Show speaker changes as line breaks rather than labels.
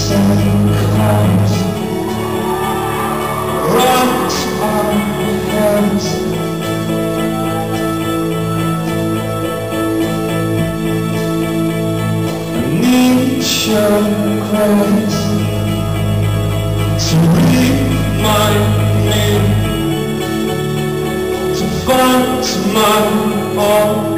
sacrifice, rocks on the fence. I need your grace to read my name, to find my own.